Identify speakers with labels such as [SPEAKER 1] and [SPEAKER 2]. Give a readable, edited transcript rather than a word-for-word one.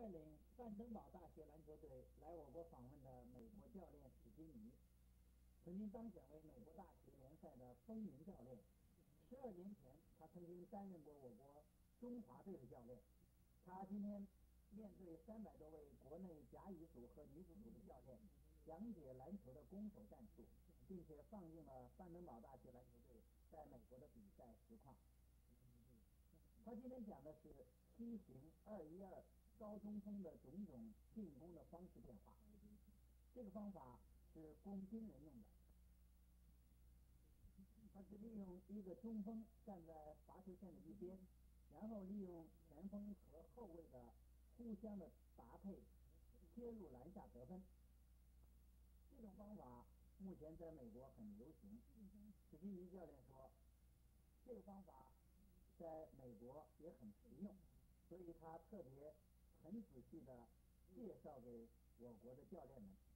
[SPEAKER 1] 领范登堡大学篮球队来我国访问的美国教练史基尼，曾经当选为美国大学联赛的风云教练。12年前，他曾经担任过我国中华队的教练。他今天面对300多位国内甲乙组和女子组的教练，讲解篮球的攻守战术，并且放映了范登堡大学篮球队在美国的比赛实况。他今天讲的是梯形2-1-2高中锋的种种进攻的方式变化。这个方法是供兵人用的，他是利用一个中锋站在罚球线的一边，然后利用前锋和后卫的互相的搭配切入篮下得分。这种方法目前在美国很流行。史基尼教练说，这个方法在美国也很实用，所以他特别很仔细地介绍给我国的教练们。